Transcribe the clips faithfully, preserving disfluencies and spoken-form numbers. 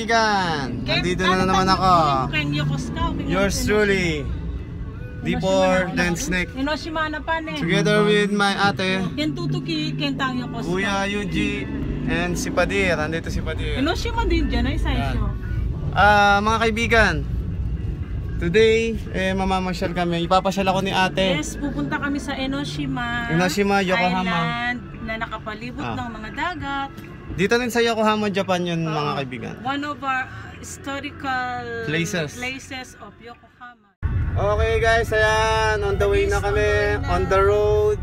kaibigan, nandito na naman ako. Yours truly, D four Dan Snake. Enoshima na pa ne. Together with my ate, Kentutuki, Kentang Yokosuka. Kuya Yuji, and si Padir. Nandito si Padir. Enoshima din dyan ay saisyo. Ah, mga kaibigan, today, eh, mamamasyal kami. Ipapasyal ako ni ate. Yes, pupunta kami sa Enoshima, Enoshima, Yokohama Island na nakapalibot ah. ng mga dagat. Dito rin sa Yokohama, Japan yun, uh, mga kaibigan. One of our historical places, places of Yokohama. Okay guys, ayan, on the way na kami, on the road.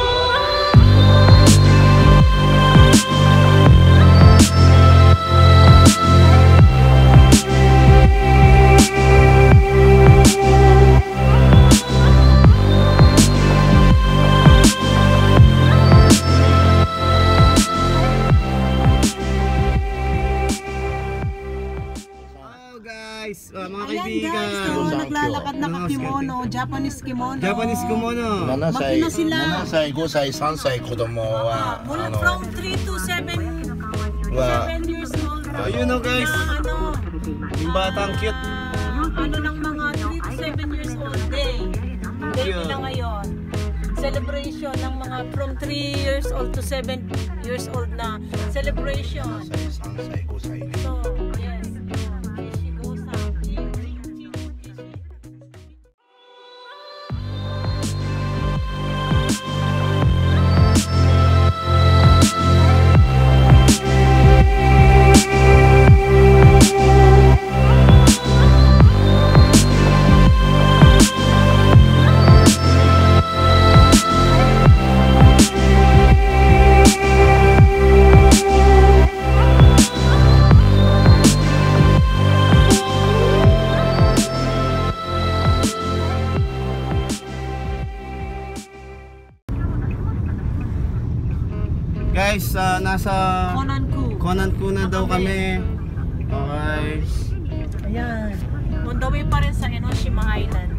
Uh, mga kaibigan, so, naglalakad na ka-kimono, Japanese kimono. Japanese kimono. Magkina sila. seven歳、ごさい、さんさい子供は、 uh, from three to seven years old. Ayun o guys. Na, ano, yung batang cute. Uh, ano ng mga three to seven years old day. Day nila ngayon. Celebration ng mga from three years old to seven years old na celebration. So, yes. Guys, uh, nasa Konanku. Konanku na daw kami. Okay. Ayan. On the way pa rin sa Enoshima Island.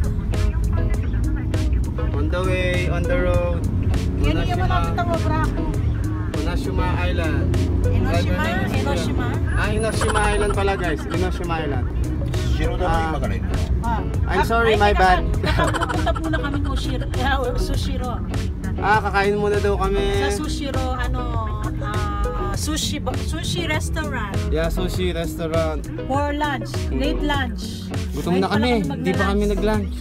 On the way, on the road. Yan yung malapit ang Obraku. Enoshima Island. Enoshima? Enoshima? Ah, Enoshima Island pala guys. Enoshima Island. SUSHIRO daw yung magaling. Ah. I'm sorry, my bad. Pupunta muna kami ng SUSHIRO. Ah, kakain muna daw kami. Sa SUSHIRO, ano, uh, sushi, sushi restaurant. Yeah, sushi restaurant. For lunch, late lunch. Gutom na kami, hindi pa kami nag-lunch.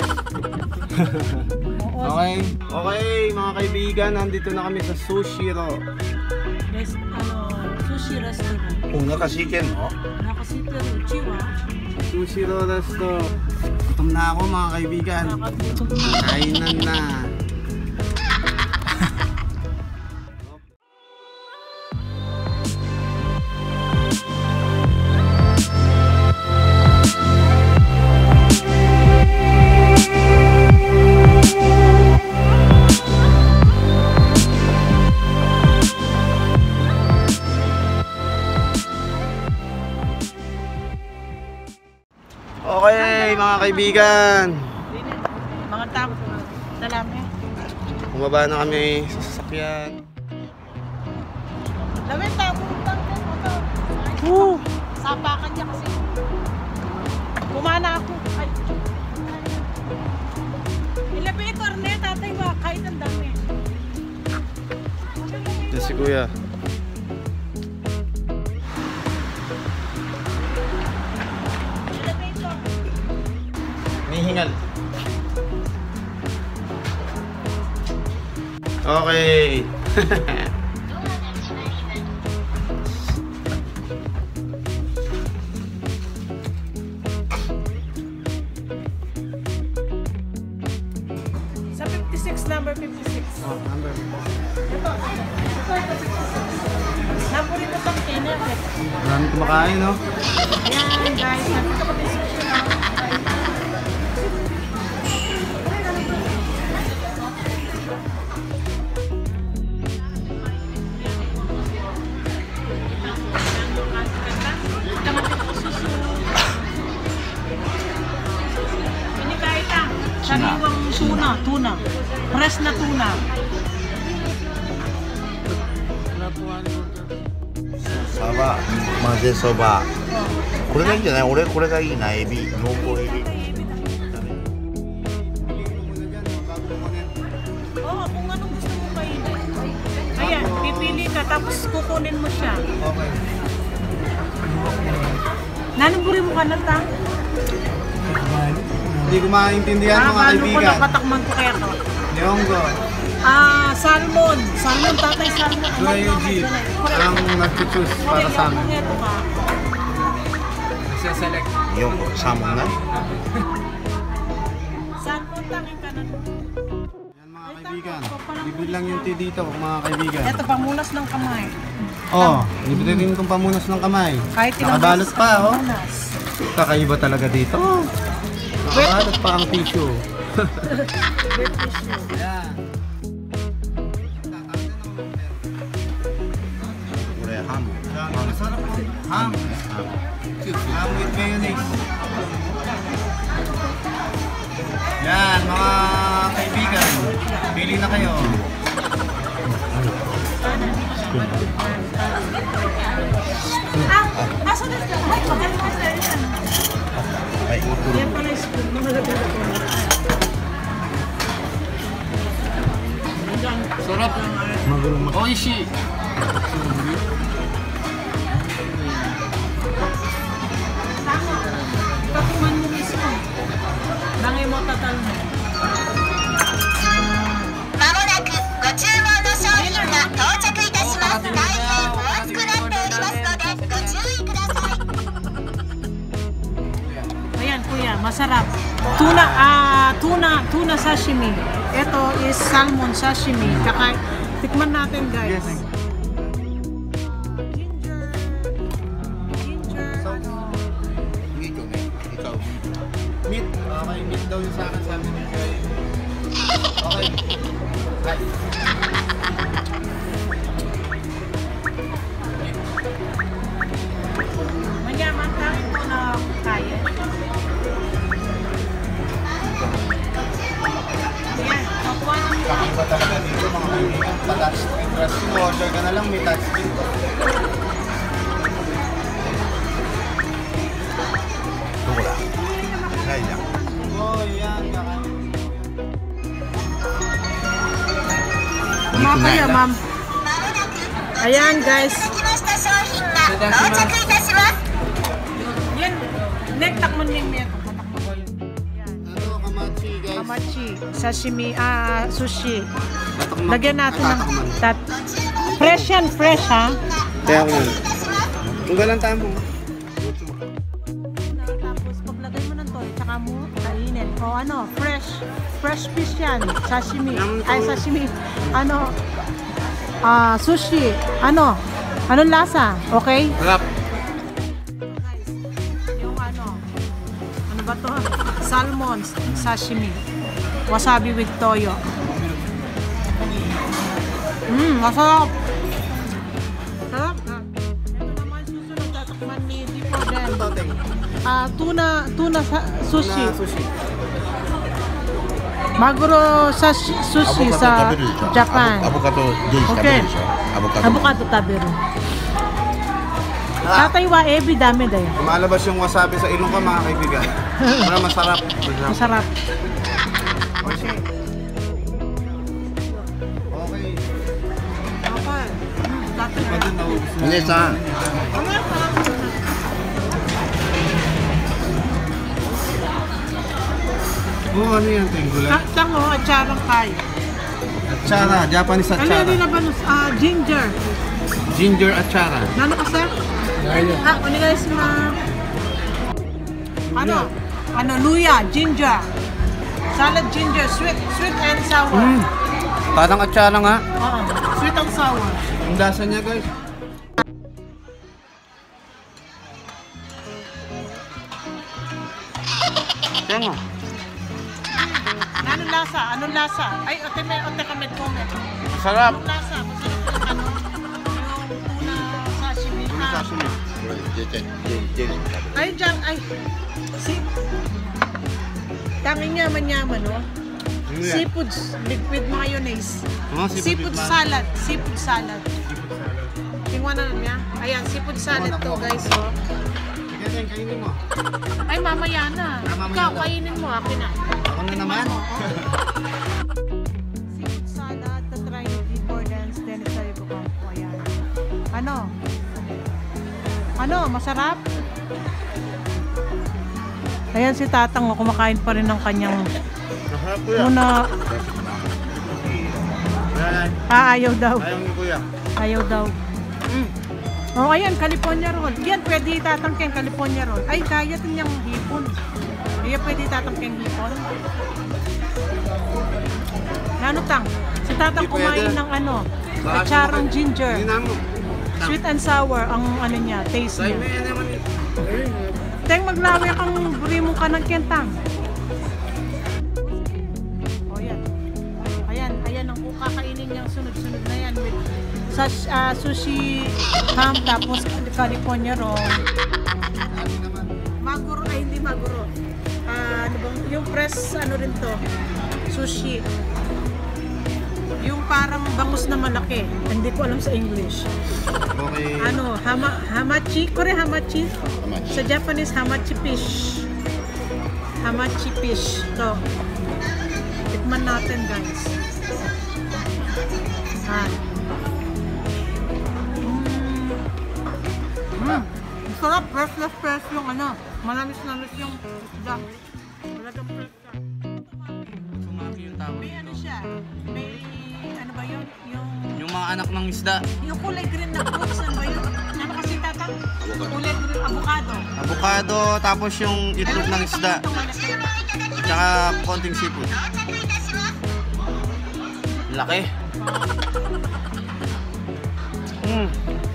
Okay, okay mga kaibigan, nandito na kami sa SUSHIRO. Yes, ano, sushi restaurant. Kung nakasikin, no? Nakasikin, Uchiwa. SUSHIRO resto. Gutom na ako mga kaibigan. Kainan na. Okay, mga kaibigan. Mga tao, salami. Bumaba na kami sa sasakyan. Lawin, tabo lang din mo. Woo! Sapakan niya kasi. Kumana ako. Ay. Elevator na yun, tatay ba? Kahit ang dami. Ito si Kuya. Hingal. Okay. Sa fifty-six, number fifty-six. Oh, number. Ito. Naporito pang kiner. Marami kumakain, no? Ayan, guys. Nandito kami sa SUSHIRO. Sariwang tuna, tuna. Fresh na tuna. サバ、混ぜそば。これがいいんじゃない？俺これがいいな、エビ、濃厚エビ。 Oo, kung anong gusto mo kainin. Ayan, pipili ka tapos kukunin mo siya. Okay. Nanuburi mo ka na ta? Hindi ko maintindihan mga Paano ko kaibigan. napatakman ko kaya to? Nyonggo. Ah, salmon. Salmon, tatay salmon. Dura Yuji. Ang nag-choose para sa amin. Ito ka. Nagsaselect. よんこ、サーモンね。 Salmon, tangin ka na. Yan mga kaibigan. Libre lang yung tea dito mga kaibigan. Ito, pamunas ng kamay. Oh, libre rin itong pamunas ng kamay. Kahit ilang Nakabalot pa oh. pamunas. Kakaiba talaga dito. Nakabalot pa ang tissue. Wet tissue. Yan. これハム。 Masarap po. Ham. Ham with mayonnaise. Yan mga kaibigan. Pili na kayo. Ah, aso na siya. Ay, magaling ka sa yan. はい。 Yan pala yung spoon. Mamalagay ko. Sarap. Oishi. Pakuman mo mismo. Bangay mo tatal mo. まもなくご注文の商品が到着いたします。大変お熱くなっておりますのでご注意ください。 Ayan kuya, masarap. Tuna, ah, tuna, tuna sashimi. Ito is salmon sashimi. Kaka, tikman natin guys. Yes. Ginger. Ginger. Ano? いいとね。いいと。 Meat. Okay, meat daw yung sa akin sabi niya. Okay. Right. Manyaman tayo po na kaya. Ayan, kapuan ng Kakaiba talaga dito mga kaibigan. Pa-touch screen. Order ka na lang, may touch screen. どこだ？ないじゃん。 Oh, yan. Kakain. Mga kaya, ma'am. Ayan, guys. 来ました商品が到着いたします。 Yan. Neck, takman niyo yung meto. Patakman ko yun. Yan. Ano, kamachi guys. Hamachi, sashimi, ah, sushi. Tatakman. Lagyan natin ng Tatakman. tat. Fresh yan, fresh ha. Kaya ko yun. Kung galang tayo mo. Tapos paglagay mo ng toy, tsaka mo kainin. O ano, fresh. Fresh fish yan. Sashimi. Ay, sashimi. Ano, ah, sushi. Ano, anong lasa? Okay? Sarap. Guys, yung ano, ano ba to? Salmon, sashimi. Wasabi with toyo. Mmm, masarap. Sarap. Ah. Ito naman susunod tatakman ni Tipo Den. Ah, tuna, tuna sa- sushi. Na sushi. Maguro sashi, アボ sushi カド sa 食べるでしょ。 Japan. アボカドジュース食べるでしょ。アボカド。 Avocado tabiru. Ah, Tatay wa ebi dami dayo. Lumalabas yung wasabi sa ilong ko mga kaibigan. Para masarap. Masarap. Masarap. Okay. Okay. Okay. Tatay Iba din naubos na. お姉さん。 Oo, ano yan? Tenggula. Tango at charang kayo. Achara. Japanese Ano achara. yun na ba? Ah, ginger. Ginger achara. Nano ka sir? Ah, guys ma. Ano? Ano? Luya, ginger. Salad ginger, sweet, sweet and sour. Mm. Parang achara nga. Oo, sweet and sour. Ang lasa niya guys. Tengo. Anong lasa? Anong lasa? Ay, ote me, ote kami comment. Sarap. Anong lasa? Masarap yung ano? Yung tuna sashimi. Ah, Sashimi. これジェジェジェジェ食べる。 ay, dyan, ay. Si, tanging yaman-yaman, no? Ano yan? Seafood with mayonnaise. Oh, Seafood with salad. Seafood salad. Seafood salad. Tingnan Kuha na niya. Ayan, seafood salad to guys. Oh. Sige, kainin mo. Ay, mamaya na. Ah, mamaya Ikaw, na. kainin mo. Akin na. Ako na naman. Seafood salad, tatry ni before dance, then tayo ko. Ayan. Ano? Ano? Masarap? Ayan si Tatang, oh, kumakain pa rin ng kanyang Masarap kuya. una. Yan. Ah, ayaw daw. Ayaw ni kuya. Ayaw daw. Mm. Oh, ayan, California roll. Yan, pwede tatangkeng California roll. Ay, kaya din yung hipon. Ayan, pwede tatangkeng hipon. Ano tang? Si Tatang Hindi kumain pwede. ng ano, Baka charong sumakit. ginger. Hindi na mo. Sweet and sour ang ano niya, taste Dahil niya. may ano naman. Teng, maglawi kang buri mo ka ng kentang. O yan. Ayan, ayan ang kakainin niyang sunod-sunod na yan with sash, uh, sushi ham tapos California roll. Maguro, ay hindi maguro. Ah, ano bang, yung press ano rin to, sushi. Yung parang bangus na malaki. Hindi ko alam sa English. Okay. Ano, hama, hamachi, kore hamachi. Sa Japanese, hamachi fish. Hamachi fish. To. Tikman natin, guys. Ah. Mm. Mm. Sarap, fresh na fresh yung ano. Malamis-lamis yung isda. Talagang fresh ka. Sumami yung tawag. May ano siya? May ano ba yun? Yung Yung mga anak ng isda. yung kulay green na fruits, ano ba yun? Ano kasi Tatang? Kulay green, avocado. Avocado, tapos yung itlog ng isda. Tsaka konting seafood. Laki. Mm.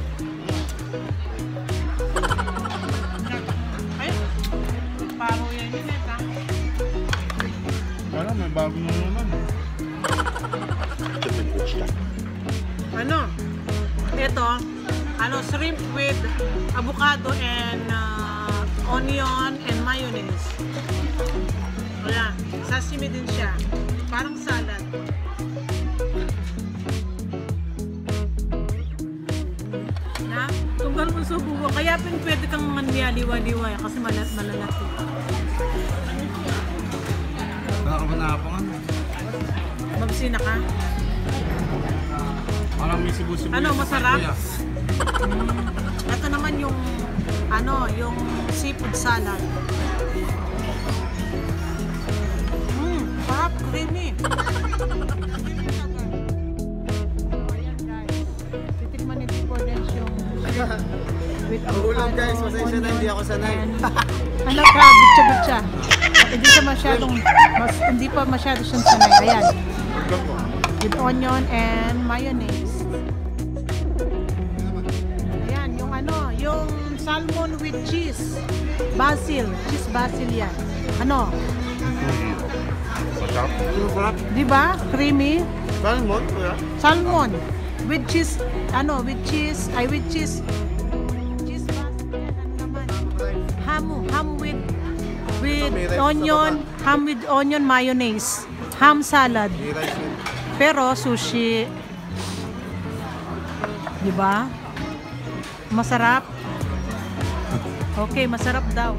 Ay, paro yan yun eh, ha? Parang may bago na naman. Ano? Ito, ano, shrimp with avocado and uh, onion and mayonnaise. Wala, sashimi din siya. Parang salad. Na, tunggal mo sa buwa. Kaya pin pwede kang manliwa-liwa kasi malat malalaki. Baka ba nakapangan? Mabsina ka? Parang may sibu-sibu. Ano, yung masarap? kuya. Mm. Ito naman yung ano, yung seafood salad. Mmm, sarap, creamy. Ayan guys, titikman ni Before Dance yung with Mahulog guys, pasensya na, hindi ako sanay. Ano ka, bitsa-bitsa. Hindi siya masyadong, mas, hindi pa masyado siyang sanay. Ayan, with onion and mayonnaise. Ayan, yung ano, yung salmon with cheese. Basil, cheese basil yan. Ano? Masarap. Masarap. Di ba? Creamy. Salmon, kuya. Salmon with cheese, ano, with cheese, ay with cheese. Cheese basil yan, ano naman. Ham, ham with with onion, ham with onion mayonnaise. Ham salad. May rice yun. Pero sushi. Di ba? Masarap. Okay, masarap daw.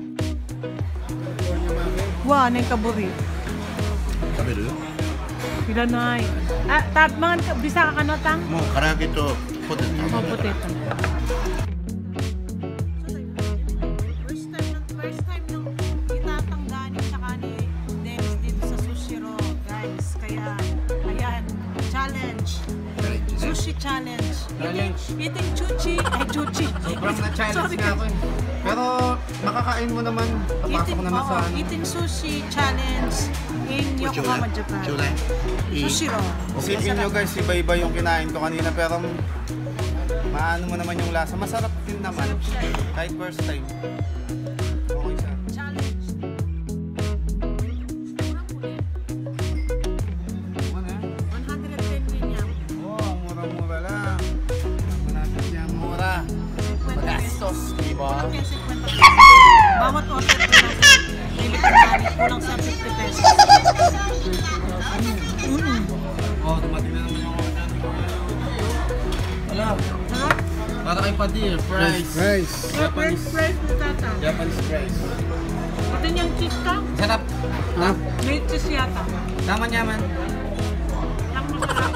Wow, ano yung kaburi? 食べる Pila na ay. Ah, tab, mga bisa ka na tang? もう唐揚げとポテト Oh, 食べる potato. First time ng first time nung itatangganin sa ni Dennis dito sa SUSHIRO, guys. Kaya, ayan, challenge. Sushi challenge. Challenge. Eating chuchi. Ay, chuchi. Sobrang na-challenge Sorry, nga ako eh. Pero makakain mo naman. Papasok Eating, ko naman oo, sa ano. eating sushi challenge in Yokohama, Japan. ちょうだいいい SUSHIRO. Isipin nyo guys, iba-iba yung kinain ko kanina pero maano mo naman yung lasa. Masarap din naman. Kahit first time. Okay siya. Challenge. Ano yan? one hundred ten din yan. Oh, mura-mura lang. Manapit niya mura. Magastos, di ba? Kulang yan, fifty pesos. Bawat order ko lang sa Pilipinas, kulang sa fifty pesos. Mm. Oh, dumating na naman yung order. Wala. Sarap. padir, fries. Rice. French fries ni tata. Japanese fries. Pati niyang cheese ka? Sarap. Ha? May cheese yata. Tama niya man. Ang masarap.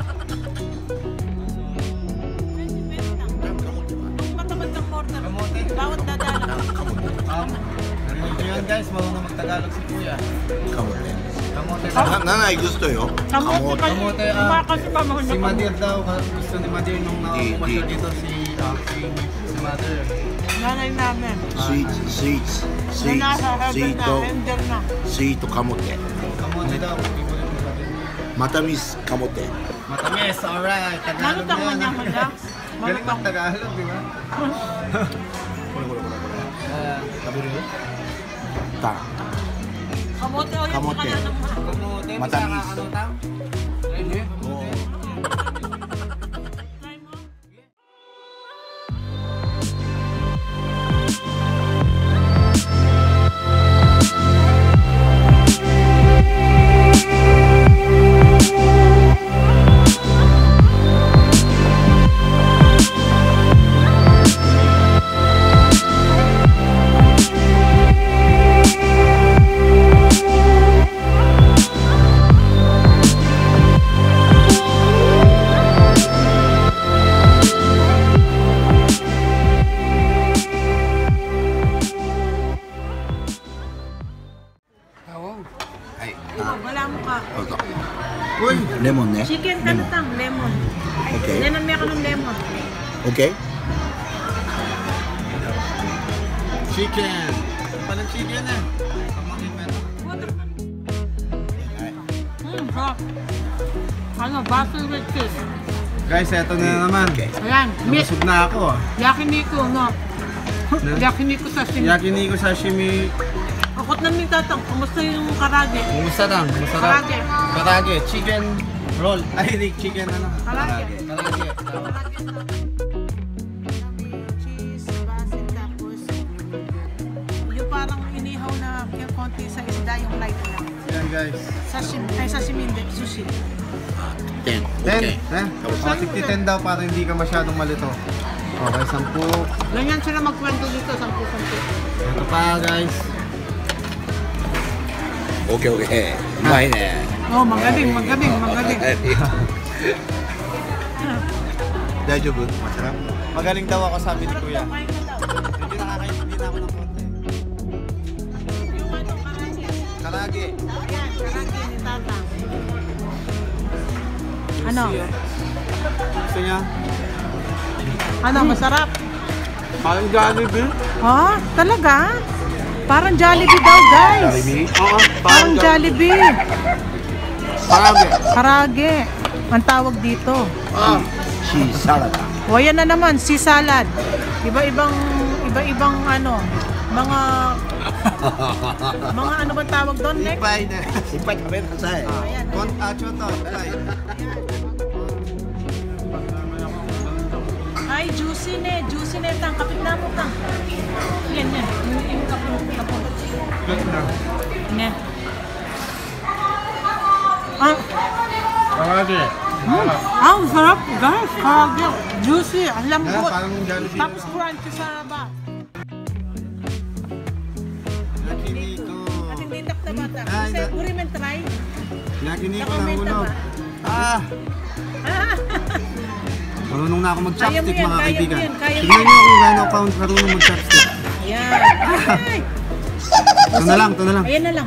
Ang matamad ng order. Kamote. Bawat dadala. Um, ano yun guys, marunong magtagalog si Kuya. Kamote. Kamote. Na- Nanay gusto yo. Kamote kasi. Kamote, ah, Kumakas pa mga Si Madir daw, gusto ni Madir nung Di- nakakumasya di. dito si, ah, si, si Madir. nanay namin. Sweet, sweet, sweet, Na nasa heaven sweet, na, ender na. sweet kamote. Kamote daw, favorite ni Madir. Matamis kamote. Matamis, alright. Tagalog Malutang man niya man lang. Galing Malutang. mag-Tagalog, di ba? Kore kore kore kore. Ah, Tabiru. Ta. Kamote o yung Kamote. pala ng mga. Kamote, Matamis. masaka ano tao? Ayun, Oo. Try mo. Hai. Oh, wala mo ka. Dozo. Uy! Lemon ne. Chicken Lemon. kantang, lemon. Okay. Yan ang meron ng lemon. Okay. Chicken! Palang chicken eh. Pamakin mo ito. Water. Hmm, sarap. Ano, basil with cheese. Guys, eto na naman. Okay. Ayan, meat. Nabusog na ako. ah. Yakiniku, no? Yakiniku sashimi. Yakiniku sashimi. Akot na may tatang, kumusta yung karage? Kumusta lang? Masarap. Karage. Karage. Chicken roll. Ay, hindi. Chicken ano? Karage. Karage. Cheese, basil, tapos yung parang inihaw na yung konti sa isda, yung light lang. Yan guys. Sashimi, ay sashimi hindi, sushi. Ten. ten. Okay. Eh? Oh, sixty ten daw para hindi ka masyadong malito. Okay, sampu. Ganyan sila magkwento dito, sampu-sampu. Ito pa guys. Okay, okay. Umay ne. Oh, magaling, magaling, magaling. Daijoubu? Masarap? Magaling daw ako sabi ni Kuya. Kain ka daw. Hindi nakakaintindi na ako ng konti. Yung ano, karage. Karage. Ayan, karage ni Tata. Ano? Gusto niya? Ano, masarap? Parang Jollibee. Ha? Talaga? Parang Jollibee daw, guys. Jollibee? Oo, Parang Jollibee. Karage. Karage. Ang tawag dito. Ah. Cheese salad. O yan na naman, sea salad. Iba-ibang, iba-ibang ano, mga, mga ano bang tawag doon, Nick? Ipay na. Ipay kabe kasay. Ayan. Kon acho to. Ipay. Ay, juicy ne, juicy ne, tang, kapit na mo, tang. Yan, yan. Yung yung kapit na po. Good na. Ne. Ah, Karage. mm. Ah, ang sarap, guys. Karage. Juicy, ang Yan, lambot. parang Jollibee. Tapos crunchy sa ba. Yakiniku. At hindi tap na bata. Ay, Kasi na- uri men try. Yakiniku na Nakomenta hulog. ba? Ah! Ah, Marunong na ako Kaya mo mag-chopstick yan, mga kaya mo kaibigan. yan, kaya mo Tignan niyo kung gaano ako marunong mag-chopstick. ayan. Ay. Ito na lang, ito na lang. Ayan na lang.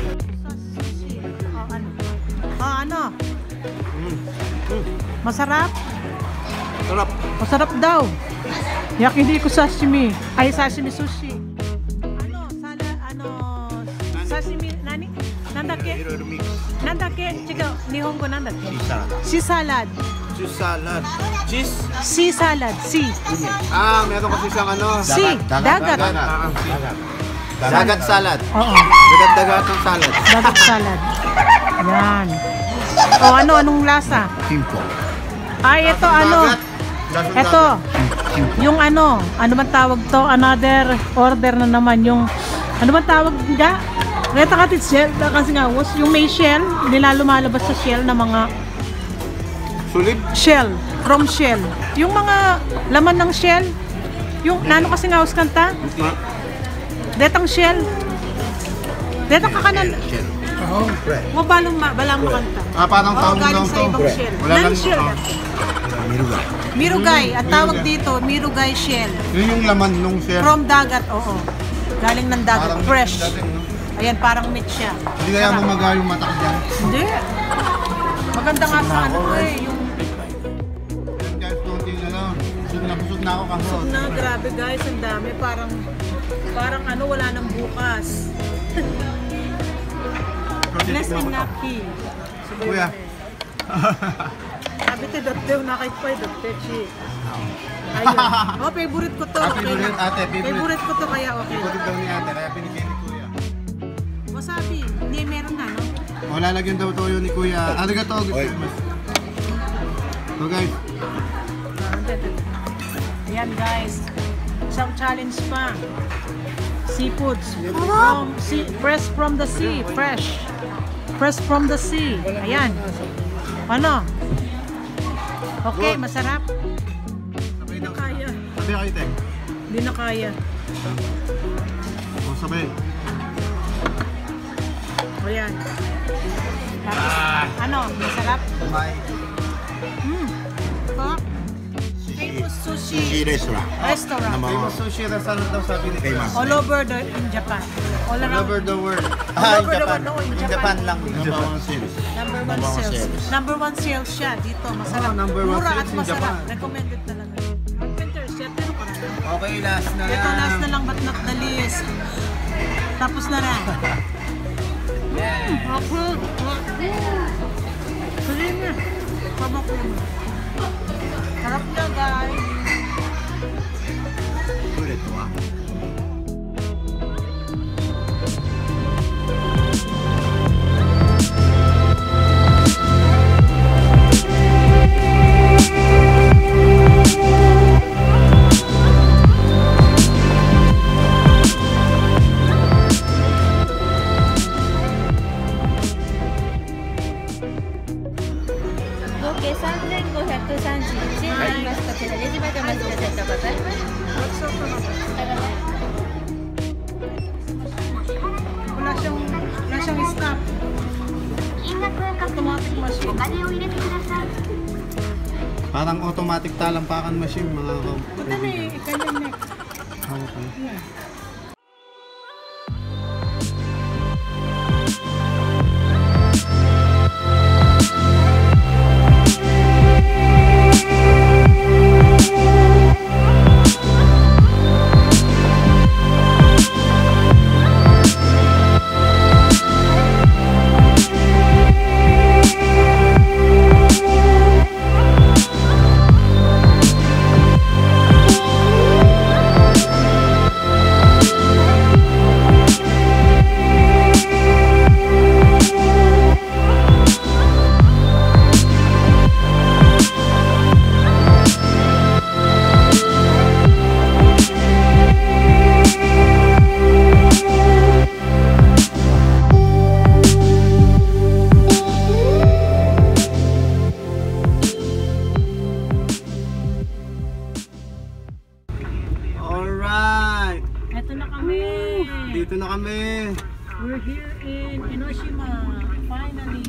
Oh, ano? Oh, ano? Mm. Mm. Masarap? Sarap. Masarap daw. Yakiniku sashimi. Ay, sashimi sushi. Ano? Sala, ano? Sashimi, nani? Nandake? Iro-iro mix. Nandake? Chiga, nihongo nandake? Cheese salad. Sea salad. Cheese salad. Cheese? Sea salad. Sea. Ah, meron kasi siyang ano. Sea. Dagat. Ah, ah. Dagat salad. Oo. Dagat-dagat ng salad. Dagat salad. Yan. O ano, anong lasa? Simple. Ay, ito ano? Dagat. Lasang Ito. dagat. Yung ano, ano man tawag to? Another order na naman. Yung, ano man tawag nga? Reta katit shell, kasi nga, was yung may shell, nila lumalabas sa shell na mga Sulib? shell. from shell. Yung mga laman ng shell, yung nano kasi nga us kanta? Detang shell. Detang kakanan. Oh, fresh. Mo balong ma balang makanta. Ah, parang Oo, taong galing lang sa to. ibang shell. Wala lang Non-shell. ah. Mirugay. Mirugay, at tawag Mirugay. dito, mirugay shell. Yun yung laman nung shell. From dagat, oo. Galing ng dagat, Parang fresh. meat dating, no? Ayan, parang meat siya. Hindi kaya mamaga yung mata ko dyan. Hindi. Maganda nga sa ano ko eh, yung Yan guys, konti na lang. Busog na busog na ako kaso. na, grabe guys, ang dami. Parang, parang ano, wala nang bukas. Less in Naki. Kuya. Sabi te, dotte, nakait pa eh, dotte, chi. Ayun. Oh, favorite ko to. Ah, Okay favorite, lang. ate, favorite. Favorite ko to, kaya okay. Ikutin daw ni ate, kaya pinigay ni kuya. Wasabi, hindi meron na, no? O, lalagyan daw to yun ni kuya. Arigato, gusto Oy. mo. So guys, Ayan guys, isang challenge pa. Seafoods from sea, fresh from the sea, fresh. Fresh from the sea. Ayan. Ano? Okay, masarap. sabay Hindi daw. na kaya. Sabay kayo, Tek. Hindi na kaya. O, sabay. Ayan. Tapos, ano? Masarap? Sabay. Hmm. Sarap. Famous sushi Sushi restaurant. restaurant. Famous sushi restaurant daw sabi ni kuya. Famous. All over the in Japan. All All around. over the world. All Ah, in over the Japan. world, no, in In Japan. Japan lang. In Number Japan. one sales. Number one Number one sales. sales. Number one sales siya dito. Masarap. Oh, number one Mura sales at in masarap. Japan. Recommended talaga. Carpenter, siya. Pero ka na. Okay, last na Ito, lang. last na lang but not the least. Tapos na rin. Mm, ako. Sige niya. Sabak niya. Sarap niya, guys. Ulit wa. 合計さんぜんごひゃくさんじゅういち円になります。こちらレジまでお待ちください。ございます。 Wala siyang, wala siyang stop. 金額を確認しお金を入れてください。 Parang automatic talampakan machine mga ka. Ito na eh, ikanyan neck. Hawak ko. Alright! Ito na kami. Dito na kami. We're here in Enoshima. Finally.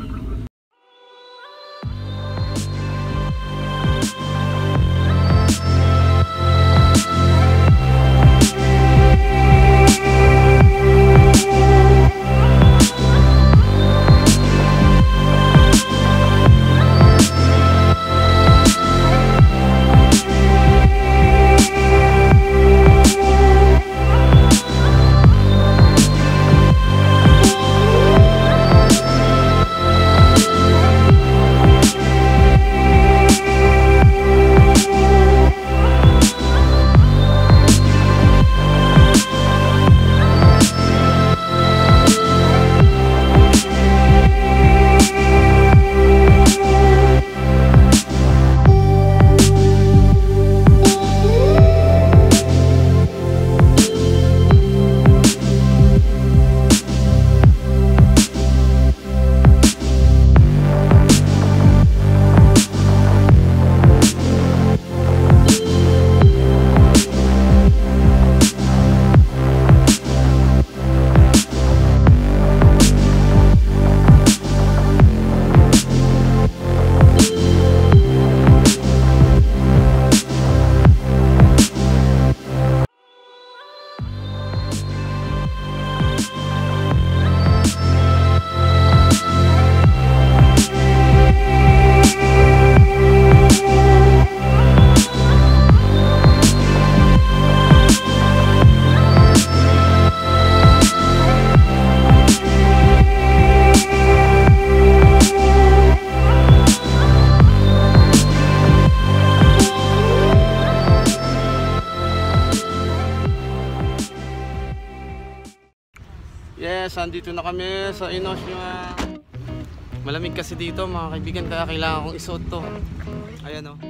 nandito na kami sa Enoshima. Malamig kasi dito mga kaibigan, kaya kailangan kong isuot to. Ayan o.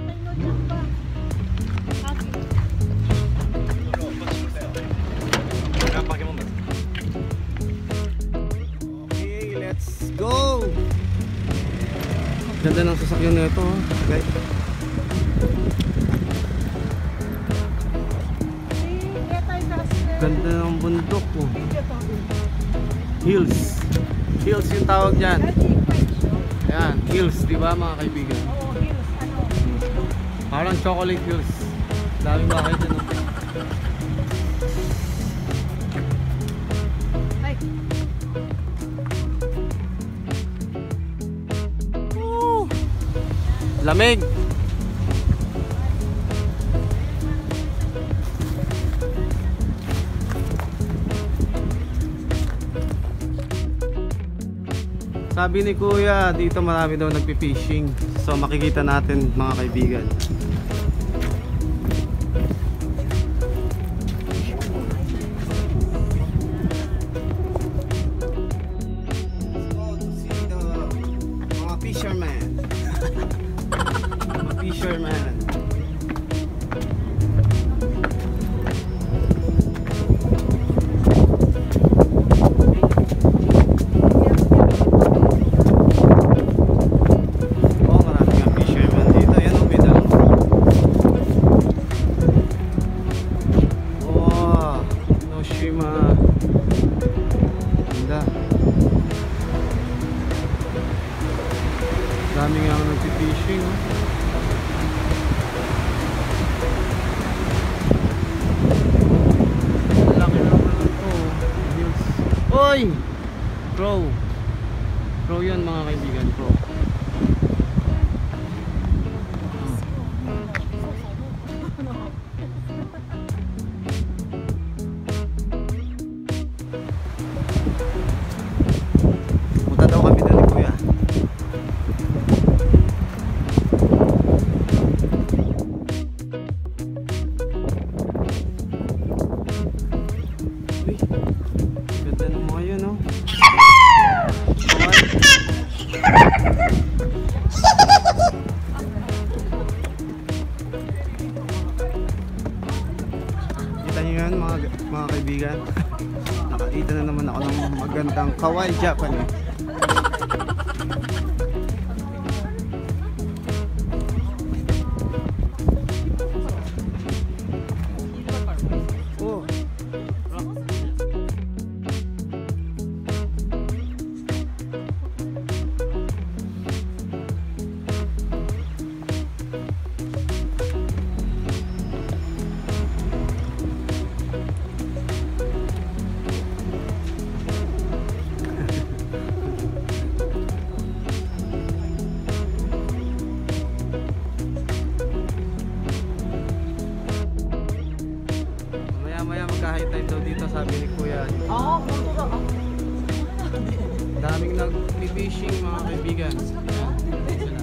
Okay, let's go! Ganda ng sasakyan na ito, guys. Ganda ng bundok po. Hills. Hills yung tawag dyan. Ayan, hills, di ba mga kaibigan? Parang chocolate hills. Daming bakit dyan. Oh. Lamig. Sabi ni Kuya, dito marami daw nagpi-fishing. So makikita natin mga kaibigan. Let's go to see the mga fisherman. Mga fisherman. Dami nga ako nagpipishing, oh. Laki naman ito. Oy! Crow. Crow yun mga kaibigan, crow. Punta daw kami doon ni Kuya. Ganda ng mga yun, oh. Kita nyo yan mga, mga kaibigan. Nakakita na naman ako ng magandang kawaii Japan, eh. Oh. Maya magka-high tide daw dito, sabi ni Kuya. Oo, punto ka. Daming nag-fishing mga kaibigan. Ayan, sila.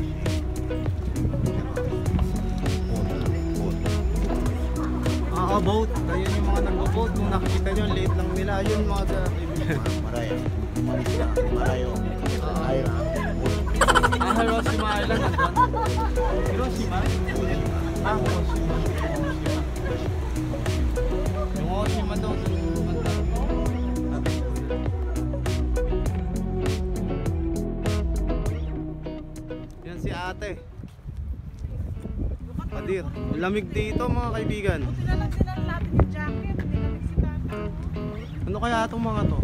Ah, boat. Ayun yung mga nag-boat. Kung nakikita nyo, late lang nila. Ayun mga kaibigan. Marayo. Marayo. Marayo. Ah, Enoshima Island. Enoshima? Ah, Enoshima. Yung Enoshima daw. Yan si ate. Padir. Lamig dito mga kaibigan. Tinalang tinalang natin yung jacket. Hindi na nagsikata. Ano kaya itong mga to?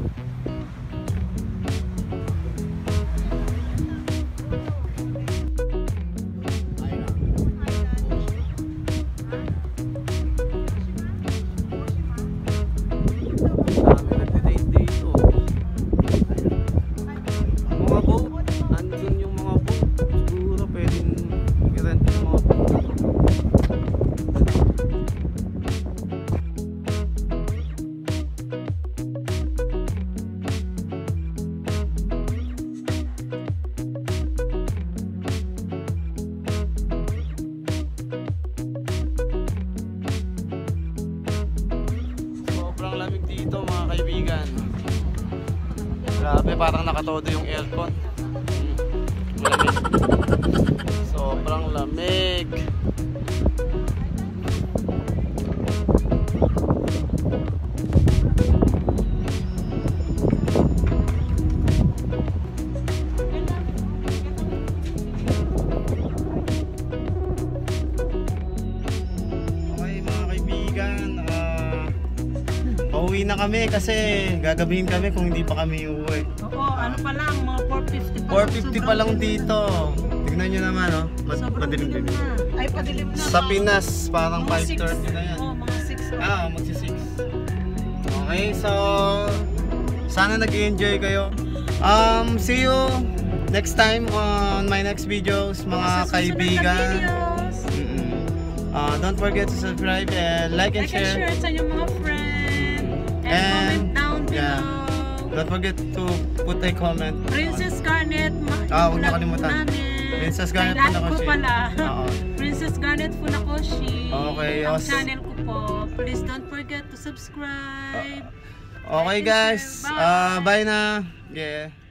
Grabe, parang nakatodo yung aircon. Lamig. Sobrang lamig. Pauwi na kami kasi gagabihin kami kung hindi pa kami uuwi. Oo, ano pa lang, mga four fifty pa four fifty pa lang dito. Tignan nyo naman, oh. Mad sobrang madilim dilim din. na. Ay, padilim na. Sa mga- Pinas, parang mga five six. thirty na yan. Oo, mga six. Ah, magsi six. Okay, so sana nag-enjoy kayo. Um, see you next time on my next videos, mga Sa susunod na kaibigan. videos. Mm-mm. Uh, don't forget to subscribe and like and Like and share. share sa inyong mga friend. And, And, comment down below. yeah. Don't forget to put a comment. Princess Garnet, Ah, huwag niyo vlog kalimutan. namin. Princess Garnet Kailan Funakoshi. ko pala. Oo. Princess Garnet Funakoshi. Okay, Ang also- channel ko po. Please don't forget to subscribe. Okay guys, Bye. uh, bye na. Yeah.